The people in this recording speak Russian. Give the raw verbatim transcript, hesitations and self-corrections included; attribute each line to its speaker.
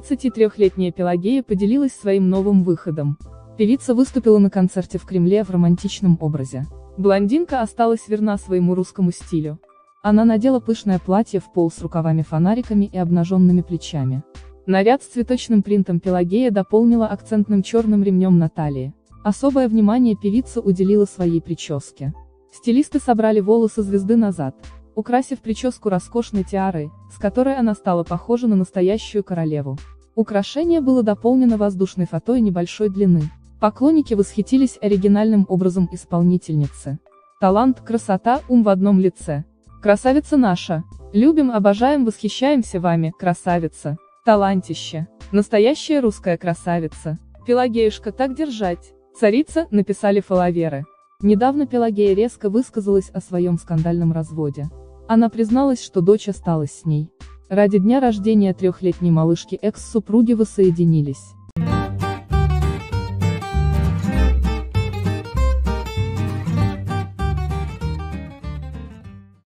Speaker 1: тридцатитрёхлетняя Пелагея поделилась своим новым выходом. Певица выступила на концерте в Кремле в романтичном образе. Блондинка осталась верна своему русскому стилю. Она надела пышное платье в пол с рукавами-фонариками и обнаженными плечами. Наряд с цветочным принтом Пелагея дополнила акцентным черным ремнем на талии. Особое внимание певица уделила своей прическе. Стилисты собрали волосы звезды назад, украсив прическу роскошной тиарой, с которой она стала похожа на настоящую королеву. Украшение было дополнено воздушной фатой небольшой длины. Поклонники восхитились оригинальным образом исполнительницы. Талант, красота, ум в одном лице. Красавица наша! Любим, обожаем, восхищаемся вами, красавица! Талантище! Настоящая русская красавица! Пелагеюшка, так держать! Царица, написали фолловеры. Недавно Пелагея резко высказалась о своем скандальном разводе. Она призналась, что дочь осталась с ней. Ради дня рождения трехлетней малышки экс-супруги воссоединились.